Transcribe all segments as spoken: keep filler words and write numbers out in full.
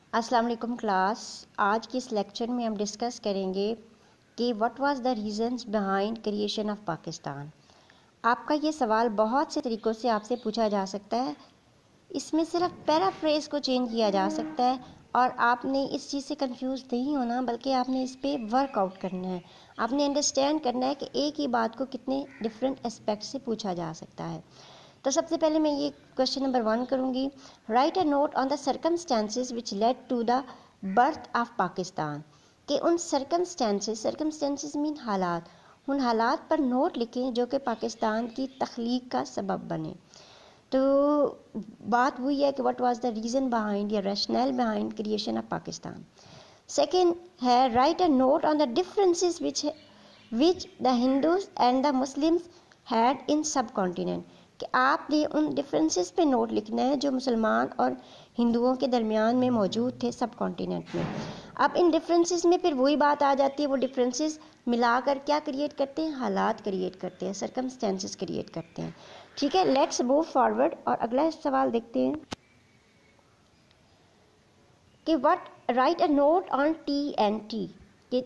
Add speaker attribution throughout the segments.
Speaker 1: السلام علیکم کلاس. آج کی اس لیکچر میں ہم ڈسکس کریں گے کہ what was the reasons behind creation of Pakistan. آپ کا یہ سوال بہت سے طریقوں سے آپ سے پوچھا جا سکتا ہے. اس میں صرف پیرافریز کو چینج کیا جا سکتا ہے اور آپ نے اس چیز سے کنفیوز نہیں ہونا، بلکہ آپ نے اس پہ ورک آؤٹ کرنا ہے. آپ نے انڈرسٹینڈ کرنا ہے کہ ایک ہی بات کو کتنے ڈفرینٹ اسپیکٹ سے پوچھا جا سکتا ہے. تو سب سے پہلے میں یہ کوشچن نمبر ون کروں گی. Write a note on the circumstances which lead to the birth of Pakistan. کہ ان سرکمسٹانسز سرکمسٹانسز مین حالات ان حالات پر نوٹ لکھیں جو کہ پاکستان کی تخلیق کا سبب بنے. تو بات وہی ہے کہ what was the reason behind یا rational behind creation of Pakistan. Second ہے write a note on the differences which which the Hindus and the Muslims had in subcontinent. کہ آپ نے ان ڈفرینسز پہ نوٹ لکھنا ہے جو مسلمان اور ہندوؤں کے درمیان میں موجود تھے سب کانٹیننٹ میں. اب ان ڈفرینسز میں پھر وہی بات آ جاتی ہے، وہ ڈفرینسز ملا کر کیا کریٹ کرتے ہیں؟ حالات کریٹ کرتے ہیں، سرکمسٹانسز کریٹ کرتے ہیں. ٹھیک ہے، لیٹس موو فارورڈ اور اگلا سوال دیکھتے ہیں کہ what write a note on T and T. کہ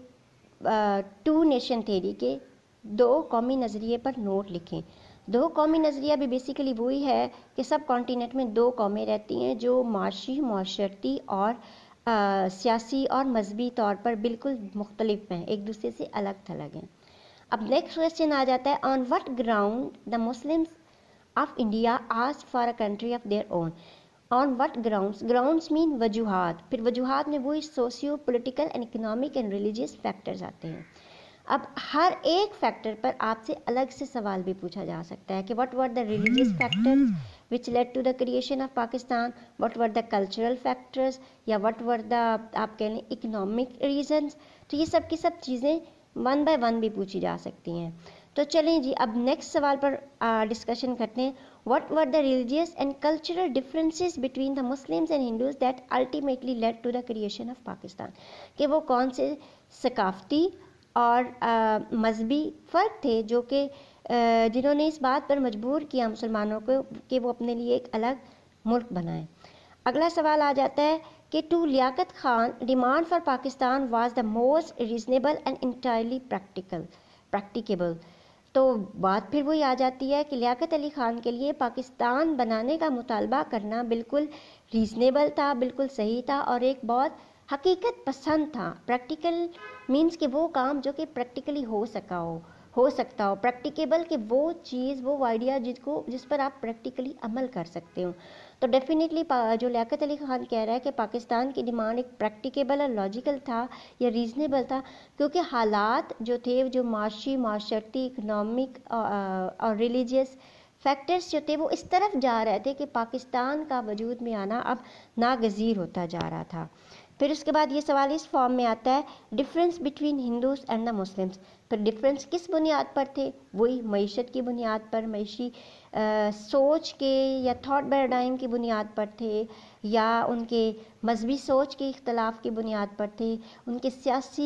Speaker 1: ٹو نیشن تھیری کے دو قومی نظریے پر نوٹ لکھیں. دو قومی نظریہ بھی بیسیکلی وہی ہے کہ سب کانٹیننٹ میں دو قومیں رہتی ہیں جو معاشی معاشرتی اور آ, سیاسی اور مذہبی طور پر بالکل مختلف ہیں، ایک دوسرے سے الگ تھلگ ہیں. اب نیکسٹ کویشچن آ جاتا ہے on what ground the Muslims of India ask for a country of their own. On what grounds grounds main وجوہات. پھر وجوہات میں وہی socio political and economic and religious factors آتے ہیں. اب ہر ایک فیکٹر پر آپ سے الگ سے سوال بھی پوچھا جا سکتا ہے کہ what were the religious factors which lead to the creation of Pakistan, what were the cultural factors, یا وٹ ور دا آپ کہہ لیں اکنامک ریزنز. تو یہ سب کی سب چیزیں ون بائی ون بھی پوچھی جا سکتی ہیں. تو چلیں جی اب نیکسٹ سوال پر ڈسکشن کرتے ہیں. What were the religious and cultural differences between the Muslims and Hindus that ultimately lead to the creation of Pakistan. کہ وہ کون سے ثقافتی اور مذہبی فرق تھے جو کہ جنہوں نے اس بات پر مجبور کیا مسلمانوں کو کہ وہ اپنے لیے ایک الگ ملک بنائیں. اگلا سوال آ جاتا ہے کہ to Liaquat Khan demand for Pakistan was the most reasonable and entirely practical practicable. تو بات پھر وہی آ جاتی ہے کہ لیاقت علی خان کے لیے پاکستان بنانے کا مطالبہ کرنا بالکل ریزنیبل تھا، بالکل صحیح تھا اور ایک بہت حقیقت پسند تھا. پریکٹیکل مینس کہ وہ کام جو کہ پریکٹیکلی ہو سکا ہو ہو سکتا ہو پریکٹیکیبل کہ وہ چیز وہ آئیڈیا جس کو جس پر آپ پریکٹیکلی عمل کر سکتے ہو. تو ڈیفینیٹلی جو لیاقت علی خان کہہ رہا ہے کہ پاکستان کی ڈیمانڈ ایک پریکٹیکیبل اور لاجیکل تھا یا ریزنیبل تھا، کیونکہ حالات جو تھے جو معاشی معاشرتی اکنامک اور ریلیجیس فیکٹرز جو تھے وہ اس طرف جا رہے تھے کہ پاکستان کا وجود میں آنا اب ناگزیر ہوتا جا رہا تھا. پھر اس کے بعد یہ سوال اس فارم میں آتا ہے difference between Hindus and the Muslims. پھر ڈفرینس کس بنیاد پر تھے؟ وہی معیشت کی بنیاد پر، معیشی سوچ کے یا تھاٹ پیراڈائم کی بنیاد پر تھے، یا ان کے مذہبی سوچ کے اختلاف کی بنیاد پر تھے، ان کے سیاسی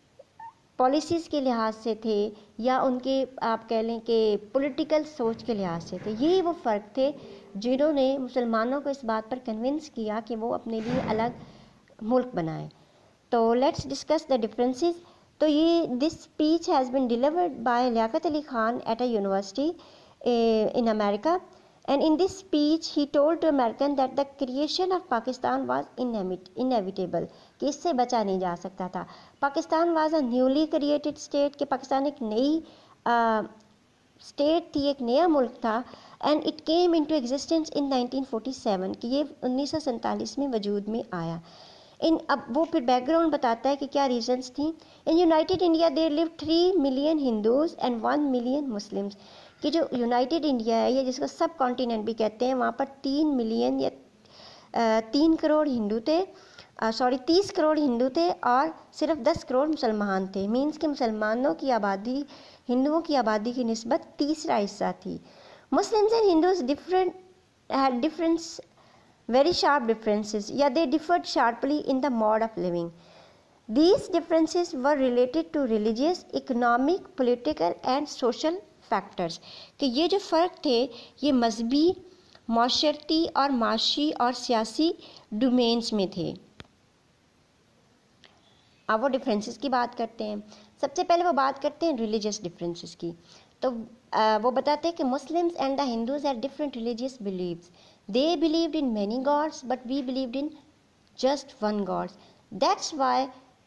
Speaker 1: پالیسیز کے لحاظ سے تھے، یا ان کے آپ کہہ لیں کہ پولیٹیکل سوچ کے لحاظ سے تھے. یہی وہ فرق تھے جنہوں نے مسلمانوں کو اس بات پر کنونس کیا کہ وہ اپنے لیے الگ ملک بنائیں. تو لیٹس ڈسکس دا ڈفرینسز. تو یہ this speech has been delivered by Liaquat Ali Khan at a university in America and in this speech he told to Americans that the creation of Pakistan was inevitable. کہ اس سے بچا نہیں جا سکتا تھا. Pakistan was a newly created state. کہ پاکستان ایک نئی اسٹیٹ تھی، ایک نیا ملک تھا. And it came into existence in nineteen forty seven. کہ یہ انیس سو سینتالیس میں وجود میں آیا. ان اب وہ پھر بیک گراؤنڈ بتاتا ہے کہ کیا ریزنس تھیں. In united India there live three million Hindus and one million Muslims. کہ جو یونائٹیڈ انڈیا ہے یا جس کو سب کانٹیننٹ بھی کہتے ہیں، وہاں پر تین ملین یا تین کروڑ ہندو تھے، سوری تیس کروڑ ہندو تھے اور صرف دس کروڑ مسلمان تھے. مینس کہ مسلمانوں کی آبادی ہندوؤں کی آبادی کی نسبت تیسرا حصہ تھی. Muslims and Hindus different had difference very sharp differences. Yeah, they differed sharply in the mode of living. These differences were related to religious, economic, political and social factors. کہ یہ جو فرق تھے یہ مذہبی، معاشرتی اور معاشی اور سیاسی ڈومینز میں تھے. اب وہ ڈفرینسز کی بات کرتے ہیں. سب سے پہلے وہ بات کرتے ہیں ریلیجیس ڈفرینسز کی. تو وہ بتاتے ہیں کہ Muslims and the Hindus have different religious beliefs. They believed in many gods but we believed in just one gods. That's why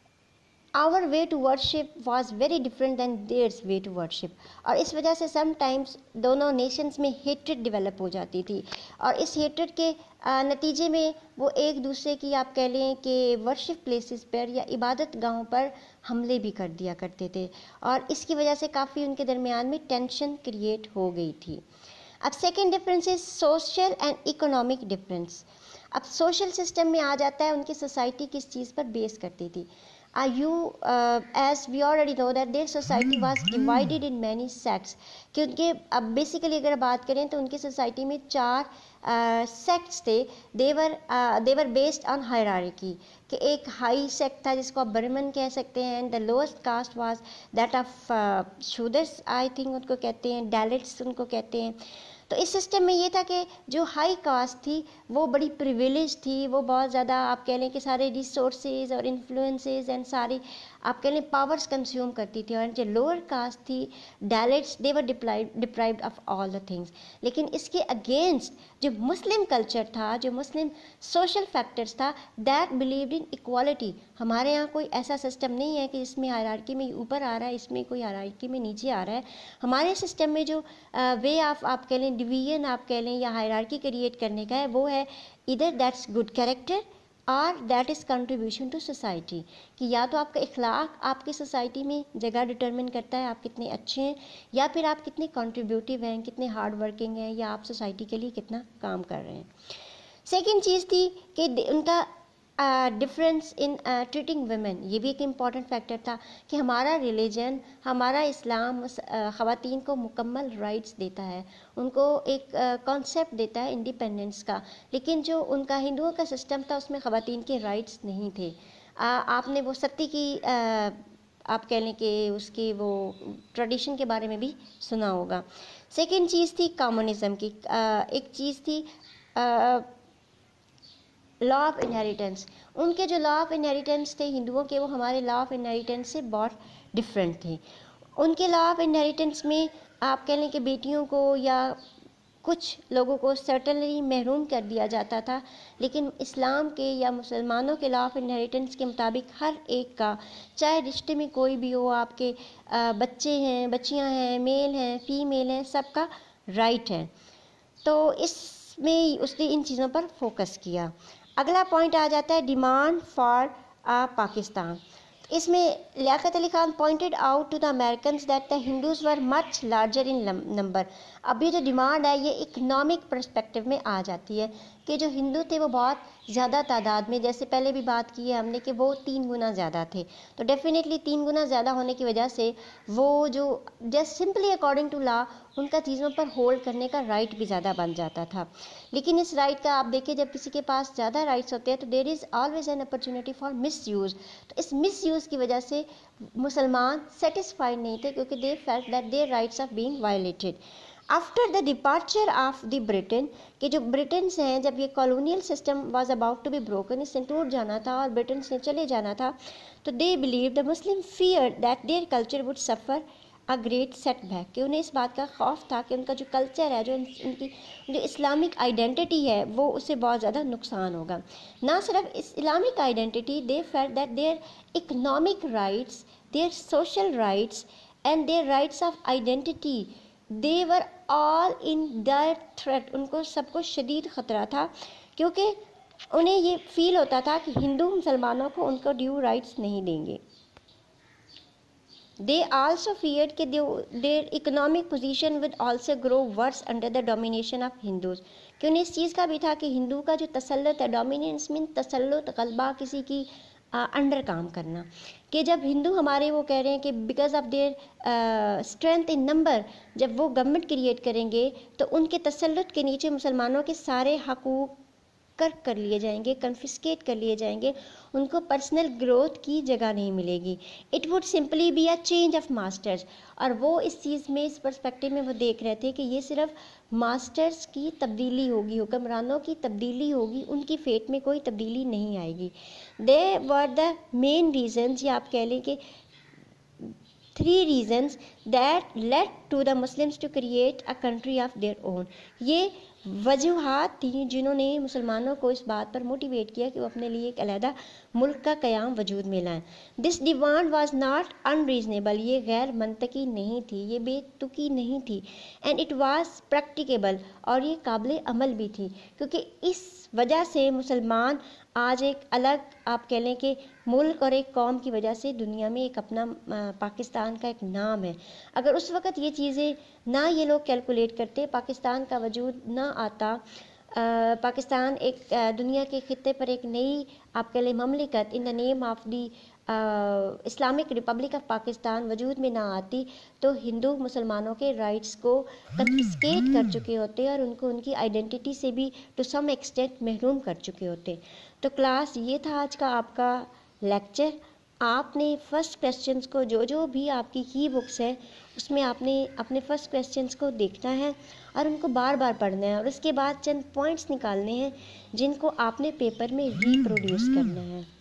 Speaker 1: our way to worship was very different than theirs way to worship. اور اس وجہ سے sometimes دونوں nations میں hatred develop ہو جاتی تھی, اور اس ہیٹرڈ کے نتیجے میں وہ ایک دوسرے کی آپ کہہ لیں کہ ورشپ پلیسز پر یا عبادت گاہوں پر حملے بھی کر دیا کرتے تھے, اور اس کی وجہ سے کافی ان کے درمیان میں ٹینشن کریٹ ہو گئی تھی. اب second difference is social and economic difference. اب سوشل سسٹم میں آ جاتا ہے ان کی سوسائٹی کس چیز پر بیس کرتی تھی. Uh, you, uh, as we already know that their society was divided in many sects. کیونکہ اب بیسیکلی اگر بات کریں تو ان کی سوسائٹی میں چار سیکٹس تھے. دیور دیور بیسڈ آن ہائرارکی, کہ ایک ہائی سیکٹ تھا جس کو آپ برمن کہہ سکتے ہیں, and the lowest caste was that of Shudras I think ان کو کہتے ہیں, ڈیلٹس ان کو کہتے ہیں. تو اس سسٹم میں یہ تھا کہ جو ہائی کاسٹ تھی وہ بڑی پریویلیج تھی, وہ بہت زیادہ آپ کہہ لیں کہ سارے ریسورسز اور انفلوئنسز اینڈ ساری آپ کہہ لیں پاورس کنزیوم کرتی تھی, اور جو لوور کاسٹ تھی Dalits they were deprived of all the things. لیکن اس کے اگینسٹ جو مسلم کلچر تھا, جو مسلم سوشل فیکٹرس تھا, دیٹ بلیوڈ ان ایکوالٹی. ہمارے یہاں کوئی ایسا سسٹم نہیں ہے کہ اس میں ہائرارکی میں اوپر آ رہا ہے, اس میں کوئی ہائرارکی میں نیچے آ رہا ہے. ہمارے سسٹم میں جو وے آف آپ کہہ لیں ڈویژن آپ کہہ لیں یا ہائرارکی کریٹ کرنے کا ہے, وہ ہے ادھر دیٹس گڈ کیریکٹر اور that is contribution to society. کہ یا تو آپ کا اخلاق آپ کی سوسائٹی میں جگہ ڈٹرمن کرتا ہے آپ کتنے اچھے ہیں, یا پھر آپ کتنے کنٹریبیوٹیو ہیں, کتنے ہارڈ ورکنگ ہیں, یا آپ سوسائٹی کے لیے کتنا کام کر رہے ہیں. سیکنڈ چیز تھی کہ ان کا ڈفرینس ان ٹریٹنگ ویمن. یہ بھی ایک امپورٹنٹ فیکٹر تھا کہ ہمارا ریلیجن, ہمارا اسلام خواتین کو مکمل رائٹس دیتا ہے, ان کو ایک کانسیپٹ دیتا ہے انڈیپینڈنس کا. لیکن جو ان کا ہندوؤں کا سسٹم تھا اس میں خواتین کے رائٹس نہیں تھے. آپ نے وہ ستی کی آپ کہہ لیں کہ اس کی وہ ٹریڈیشن کے بارے میں بھی سنا ہوگا. سیکنڈ چیز تھی کامونزم کی. ایک چیز تھی لا آف انہیریٹنس. ان کے جو لا آف انہیریٹنس تھے ہندوؤں کے, وہ ہمارے لا آف انہیریٹنس سے بہت ڈفرینٹ تھے. ان کے لا آف انہیریٹنس میں آپ کہہ لیں کہ بیٹیوں کو یا کچھ لوگوں کو سرٹنلی محروم کر دیا جاتا تھا, لیکن اسلام کے یا مسلمانوں کے لا آف انہیریٹنس کے مطابق ہر ایک کا, چاہے رشتے میں کوئی بھی ہو, آپ کے بچے ہیں, بچیاں ہیں, میل ہیں, فیمیل ہیں, سب کا رائٹ ہے. تو اس میں اس نے ان چیزوں پر فوکس کیا. اگلا پوائنٹ آ جاتا ہے ڈیمانڈ فار پاکستان. اس میں Liaquat Ali Khan pointed out to the Americans that the Hindus were much larger in number. اب یہ جو ڈیمانڈ ہے یہ اکنامک پرسپیکٹو میں آ جاتی ہے کہ جو ہندو تھے وہ بہت زیادہ تعداد میں, جیسے پہلے بھی بات کی ہے ہم نے کہ وہ تین گنا زیادہ تھے. تو ڈیفینیٹلی تین گنا زیادہ ہونے کی وجہ سے وہ جو just simply according to law ان کا چیزوں پر ہولڈ کرنے کا رائٹ بھی زیادہ بن جاتا تھا. لیکن اس رائٹ کا آپ دیکھیں جب کسی کے پاس زیادہ رائٹس ہوتے ہیں تو there is always an opportunity for misuse. تو اس مس یوز کی وجہ سے مسلمان سیٹسفائڈ نہیں تھے کیونکہ they felt that their rights are being violated. After the departure of the Britain, کہ جو برٹنس ہیں جب یہ colonial system was about to be broken, اس سے ٹوٹ جانا تھا اور برٹنس نے چلے جانا تھا, تو they believe the Muslim fear that their culture would suffer a great set back. کہ انہیں اس بات کا خوف تھا کہ ان کا جو کلچر ہے, جو ان کی جو اسلامک آئیڈینٹی ہے, وہ اس سے بہت زیادہ نقصان ہوگا. نہ صرف Islamic identity, they felt that their economic rights, their social rights and their rights of identity they were all in that threat. ان کو سب کو شدید خطرہ تھا کیونکہ انہیں یہ فیل ہوتا تھا کہ ہندو مسلمانوں کو ان کو ڈیو رائٹس نہیں دیں گے. They also feared کہ their economic position would also grow worse under the domination of Hindus. کہ انہیں اس چیز کا بھی تھا کہ ہندو کا جو تسلط ہے, ڈومیننس مین تسلط, غلبہ, کسی کی انڈر کام کرنا, کہ جب ہندو ہمارے وہ کہہ رہے ہیں کہ because of their strength in number, جب وہ گورنمنٹ کریٹ کریں گے تو ان کے تسلط کے نیچے مسلمانوں کے سارے حقوق کرک کر لیے جائیں گے, کنفسکیٹ کر لیے جائیں گے, ان کو پرسنل گروتھ کی جگہ نہیں ملے گی. It would simply be a change of masters. اور وہ اس چیز میں, اس پرسپیکٹیو میں وہ دیکھ رہے تھے کہ یہ صرف ماسٹرز کی تبدیلی ہوگی, حکمرانوں کی تبدیلی ہوگی, ان کی فیٹ میں کوئی تبدیلی نہیں آئے گی. دے ور دا مین ریزنز, یا آپ کہہ لیں کہ three reasons that led to the Muslims to create a country of their own. یہ وجوہات تھیں جنہوں نے مسلمانوں کو اس بات پر موٹیویٹ کیا کہ وہ اپنے لیے ایک علیحدہ ملک کا قیام وجود میں لائیں. This demand was not unreasonable, یہ غیر منطقی نہیں تھی, یہ بے تکی نہیں تھی. اینڈ اٹ واز پریکٹیکیبل, اور یہ قابل عمل بھی تھی, کیونکہ اس وجہ سے مسلمان آج ایک الگ, آپ کہہ لیں کہ ملک اور ایک قوم کی وجہ سے دنیا میں ایک اپنا پاکستان کا ایک نام ہے. اگر اس وقت یہ چیزیں نہ یہ لوگ کیلکولیٹ کرتے, پاکستان کا وجود نہ آتا, پاکستان ایک دنیا کے خطے پر ایک نئی, آپ کہہ لیں, مملکت in the name of the Islamic Republic of Pakistan وجود میں نہ آتی, تو ہندو مسلمانوں کے رائٹس کو کنفسکیٹ کر چکے ہوتے اور ان کو ان کی آئیڈینٹی سے بھی ٹو سم ایکسٹینٹ محروم کر چکے ہوتے. تو کلاس یہ تھا آج کا آپ کا لیکچر. آپ نے فرسٹ کویسچنس کو, جو جو بھی آپ کی کی بکس ہیں اس میں آپ نے اپنے فرسٹ کویسچنس کو دیکھنا ہے اور ان کو بار بار پڑھنا ہے, اور اس کے بعد چند پوائنٹس نکالنے ہیں جن کو آپ نے پیپر میں ری پروڈیوس کرنا ہے.